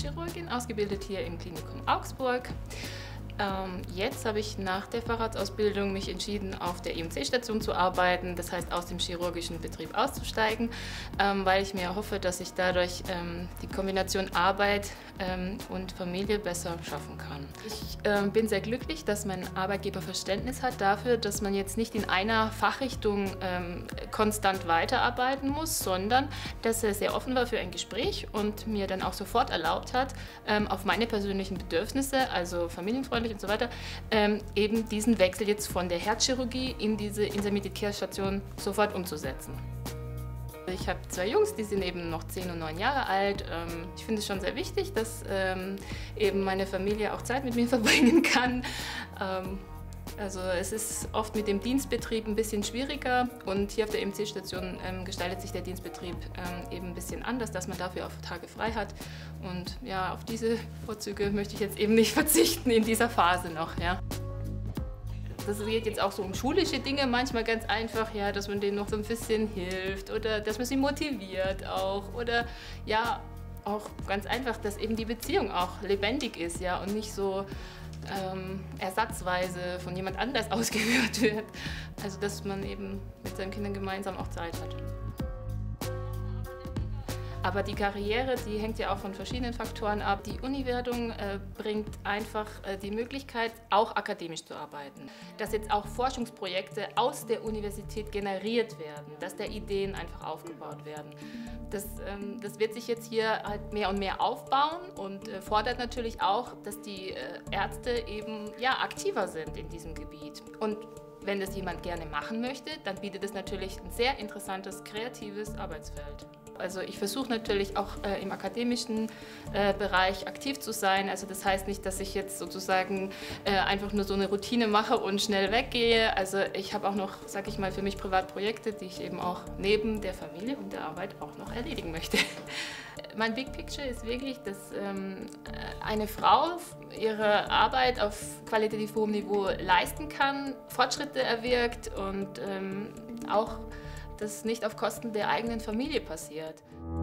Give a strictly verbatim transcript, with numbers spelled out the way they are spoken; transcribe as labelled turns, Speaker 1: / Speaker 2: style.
Speaker 1: Herzchirurgin, ausgebildet hier im Klinikum Augsburg. Ähm, jetzt habe ich nach der Facharztausbildung mich entschieden, auf der E M C-Station zu arbeiten, das heißt aus dem chirurgischen Betrieb auszusteigen, ähm, weil ich mir hoffe, dass ich dadurch ähm, die Kombination Arbeit ähm, und Familie besser schaffen kann. Ich ähm, bin sehr glücklich, dass mein Arbeitgeber Verständnis hat dafür, dass man jetzt nicht in einer Fachrichtung ähm, konstant weiterarbeiten muss, sondern dass er sehr offen war für ein Gespräch und mir dann auch sofort erlaubt hat, ähm, auf meine persönlichen Bedürfnisse, also familienfreundlich und so weiter, ähm, eben diesen Wechsel jetzt von der Herzchirurgie in diese Intermediate Care Station sofort umzusetzen. Ich habe zwei Jungs, die sind eben noch zehn und neun Jahre alt. Ähm, ich finde es schon sehr wichtig, dass ähm, eben meine Familie auch Zeit mit mir verbringen kann. Ähm, Also es ist oft mit dem Dienstbetrieb ein bisschen schwieriger und hier auf der E M C-Station ähm, gestaltet sich der Dienstbetrieb ähm, eben ein bisschen anders, dass man dafür auch Tage frei hat. Und ja, auf diese Vorzüge möchte ich jetzt eben nicht verzichten in dieser Phase noch. Ja. Das geht jetzt auch so um schulische Dinge, manchmal ganz einfach, ja, dass man denen noch so ein bisschen hilft oder dass man sie motiviert auch oder ja, auch ganz einfach, dass eben die Beziehung auch lebendig ist, ja, und nicht so ähm, ersatzweise von jemand anders ausgeführt wird. Also dass man eben mit seinen Kindern gemeinsam auch Zeit hat. Aber die Karriere, die hängt ja auch von verschiedenen Faktoren ab. Die Uni-Werdung äh, bringt einfach äh, die Möglichkeit, auch akademisch zu arbeiten. Dass jetzt auch Forschungsprojekte aus der Universität generiert werden, dass da Ideen einfach aufgebaut werden. Das, ähm, das wird sich jetzt hier halt mehr und mehr aufbauen und äh, fordert natürlich auch, dass die äh, Ärzte eben ja, aktiver sind in diesem Gebiet. Und wenn das jemand gerne machen möchte, dann bietet es natürlich ein sehr interessantes, kreatives Arbeitsfeld. Also ich versuche natürlich auch äh, im akademischen äh, Bereich aktiv zu sein. Also das heißt nicht, dass ich jetzt sozusagen äh, einfach nur so eine Routine mache und schnell weggehe. Also ich habe auch noch, sage ich mal, für mich Privatprojekte, die ich eben auch neben der Familie und der Arbeit auch noch erledigen möchte. Mein Big Picture ist wirklich, dass ähm, eine Frau ihre Arbeit auf qualitativ hohem Niveau leisten kann, Fortschritte erwirkt und ähm, auch das nicht auf Kosten der eigenen Familie passiert.